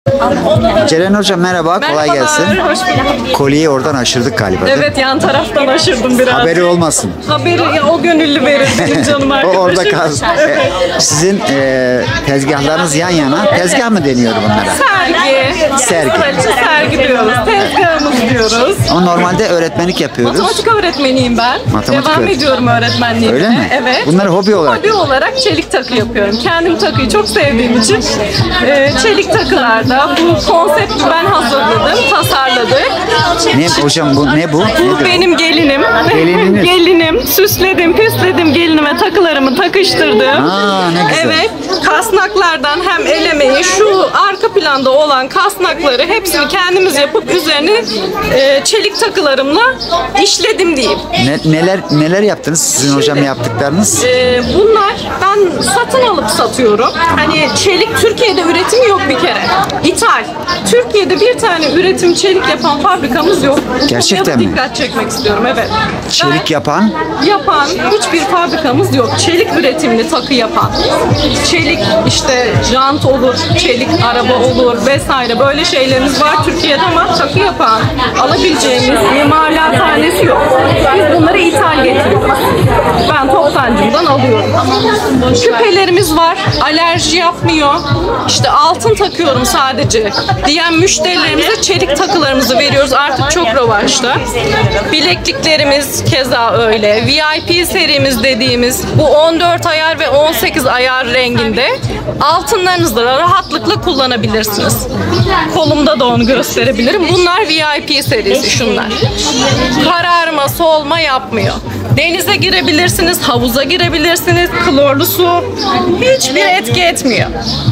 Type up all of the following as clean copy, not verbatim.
Ceren Hocam merhaba, kolay gelsin. Hoş bulduk. Kolyeyi oradan aşırdık galiba. değil mi? Evet, yan taraftan aşırdım biraz. Haberi olmasın. Haberi ya, o gönüllü verir benim canım O arkadaşım. orada kalsın. Sizin tezgahlarınız yan yana. Tezgah mı deniyor bunlara? Sergi. Sergi. Sergi diyoruz. Tezgahımız diyoruz. Ama normalde öğretmenlik yapıyoruz. Matematik öğretmeniyim ben. Matematik Devam öğretmeni. ediyorum öğretmenliğime. Öyle mi? Evet. Bunları hobi olarak. Hobi olarak çelik takı yapıyorum. Kendim takıyı çok sevdiğim için çelik takılarda bu konsepti ben hazırladım, tasarladık. Ne hocam bu? Ne bu? Bu Nedir? benim gelinim. Gelininiz. Gelinim. Süsledim, püsledim gelinime takılarımı takıştırdım. Aa, ne güzel. Evet. Kasnaklardan hem el emeği, şu arka planda olan kasnakları hepsini kendimiz yapıp üzerine çelik takılarımla işledim diyeyim. Neler yaptınız sizin hocam yaptıklarınız? Bunlar ben satın alıp satıyorum. Hani çelik Türkiye'de üretimi yok bir kere. İthal. Türkiye'de bir tane üretim çelik yapan fabrikamız yok. Gerçekten mi? Dikkat çekmek istiyorum, evet. Çelik yapan? Yapan hiçbir fabrikamız yok. Çelik üretimli takı yapan. Çelik işte jant olur, çelik araba olur vesaire böyle şeylerimiz var Türkiye'de ama takı yapan alabileceğimiz imalathanesi yok. Biz bunları ithal getiriyoruz. Ben toptancımdan alıyorum. Küpelerimiz var. Alerji yapmıyor. İşte altın takıyorum sadece diyen müşterilerimize çelik takılarımızı veriyoruz. Artık çok revaçta. Bilekliklerimiz keza öyle. VIP serimiz dediğimiz bu 14 ayar ve 18 ayar renginde altınlarınızı da rahatlıkla kullanabilirsiniz. Kolumda da onu gösterebilirim. Bunlar VIP serisi şunlar. Kararma, solma yapmıyor. Denize girebilirsiniz, havuza girebilirsiniz, klorlu su hiçbir etki etmiyor.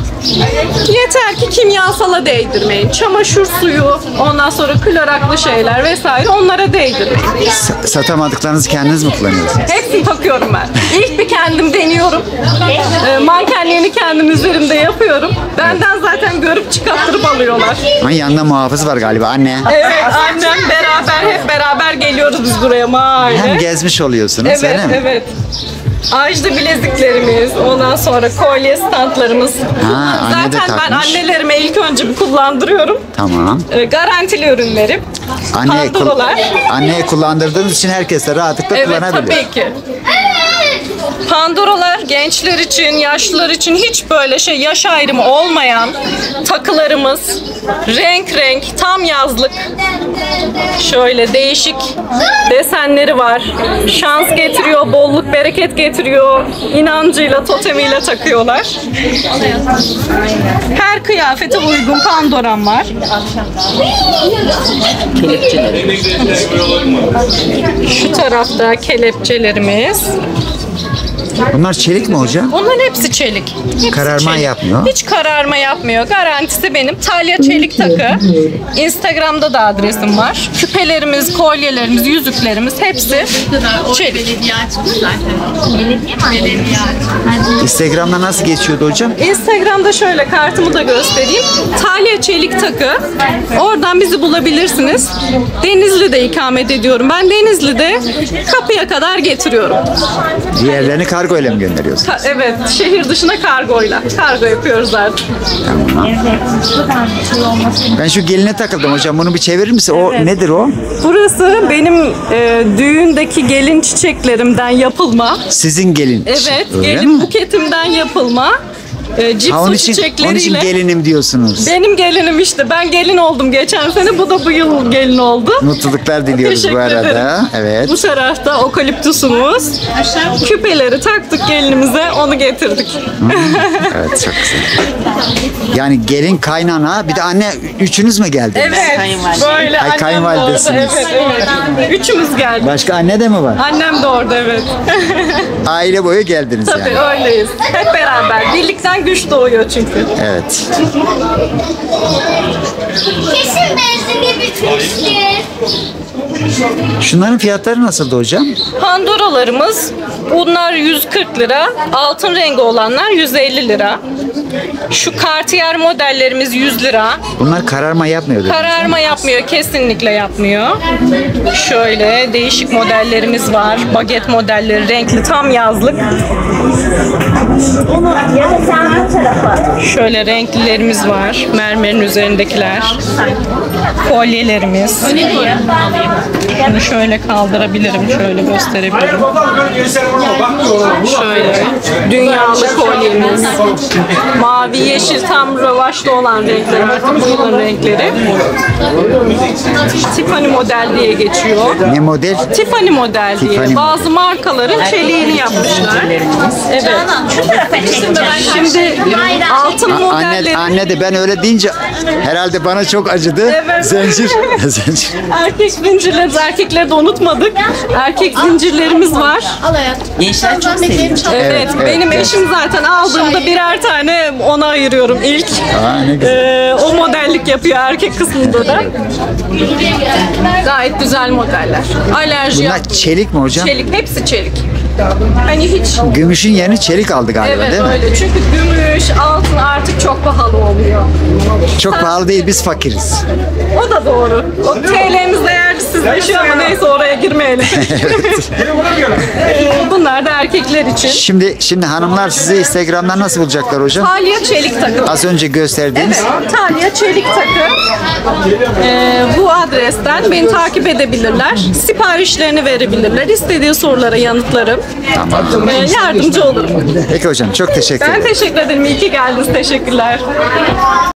Yeter ki kimyasala değdirmeyin. Çamaşır suyu, ondan sonra kloraklı şeyler vesaire onlara değdirmeyin. Satamadıklarınızı kendiniz mi kullanıyorsunuz? Hepsini takıyorum ben. İlk bir kendim deniyorum. Mankenliğini kendim üzerimde yapıyorum. Benden zaten görüp çıkarttırıp alıyorlar. Ama yanında muhafız var galiba anne. Evet, annem beraber, hep beraber geliyoruz biz buraya mahalle. Hem gezmiş oluyorsunuz öyle Evet, mi? evet. Ajda bileziklerimiz, ondan sonra kolye standlarımız. Ha, anne de Zaten ben takmış. annelerime ilk önce bir kullandırıyorum. Tamam. Garantili ürünlerim. Anneye kullandırdığınız için herkes de rahatlıkla Evet, kullanabilir. tabii ki. Pandoralar gençler için, yaşlılar için hiç böyle yaş ayrımı olmayan takılarımız. Renk renk, tam yazlık. Şöyle değişik desenleri var. Şans getiriyor, bolluk, bereket getiriyor. İnancıyla, totemiyle takıyorlar. Her kıyafete uygun pandoram var. Şu tarafta kelepçelerimiz. Bunlar çelik mi hocam? Onların hepsi çelik. Hepsi Kararma yapmıyor. Hiç kararma yapmıyor. Garantisi benim. Talya Çelik Takı. Instagram'da da adresim var. Küpelerimiz, kolyelerimiz, yüzüklerimiz hepsi çelik. Belediye açmış zaten. Belediye mi? Instagram'da nasıl geçiyordu hocam? Instagram'da şöyle kartımı da göstereyim. Talya Çelik Takı. Oradan bizi bulabilirsiniz. Denizli'de ikamet ediyorum. Ben Denizli'de kapıya kadar getiriyorum. Diğerlerini kargo ile mi gönderiyorsunuz? Evet, şehir dışına kargoyla. Kargo yapıyoruz artık. Ben şu geline takıldım hocam. Bunu bir çevirir misin? O nedir o? Burası benim düğündeki gelin çiçeklerimden yapılma. Sizin gelin. Evet, Öyle gelin mi? buketimden yapılma. Cipso Onun için çiçekleriyle. gelinim diyorsunuz. Benim gelinim işte. Ben gelin oldum geçen sene. Bu da bu yıl gelin oldu. Mutluluklar diliyoruz Teşekkür bu arada. ederim. Evet. Bu tarafta okaliptusumuz. Küpeleri taktık gelinimize, onu getirdik. Evet, çok güzel. Yani gelin, kaynana, bir de anne, üçünüz mü geldiniz? Evet, böyle Ay, annem de kayınvalidesiniz. orada. Evet. Üçümüz geldik. Başka anne de mi var? Annem de orada, evet. Aile boyu geldiniz Tabii yani. öyleyiz. Hep beraber. Birlikten güç doğuyor çünkü. Evet. Kesin benzin bitmiştir. Şunların fiyatları nasıldı hocam? Pandoralarımız bunlar 140 lira. Altın rengi olanlar 150 lira. Şu Cartier modellerimiz 100 lira. Bunlar kararma yapmıyor. değil mi? Kararma yapmıyor, kesinlikle yapmıyor. Şöyle değişik modellerimiz var. Baget modelleri, renkli, tam yazlık. Şöyle renklilerimiz var. Mermerin üzerindekiler. Kolyelerimiz. Bunu şöyle kaldırabilirim, şöyle gösterebilirim. Şöyle dünyalı kolyemiz. Mavi, yeşil, tam rövaşta olan renkler, artık bu yılın renkleri. Tiffany model diye geçiyor. Ne model? Tiffany model diye. Tiffany. Bazı markaların çeliğini yapmışlar. Evet. Şimdi altın modelleri. Anne de ben öyle deyince herhalde bana çok acıdı. Evet. Zincir. Zincir. Erkek zincirleri, erkekleri de unutmadık. Erkek zincirlerimiz var. Gençler çok seviyor. Evet, benim eşim zaten aldığımda birer tane ona ayırıyorum ilk. Aa, ne güzel. O modellik yapıyor erkek kısmında da. Gayet güzel modeller. Alerji Bunlar çelik mi hocam? çelik, hepsi çelik. Hani hiç Gümüşün yerini çelik aldı galiba evet değil mi? öyle. Çünkü gümüş, altın artık çok pahalı oluyor. Çok pahalı değil, biz fakiriz. O da doğru. O TL'miz değersizleşiyor ama neyse oraya girmeyelim. Bunlar da erkekler için. Şimdi hanımlar sizi Instagram'dan nasıl bulacaklar hocam? Talya çelik takı. Az önce gösterdiğiniz. Evet, Talya çelik takı. Bu adresten beni takip edebilirler. Siparişlerini verebilirler. İstediği sorulara yanıtlarım. Tamam. Yardımcı olurum. Peki hocam, çok teşekkür ederim. Ben teşekkür ederim. İyi ki geldiniz. Teşekkürler.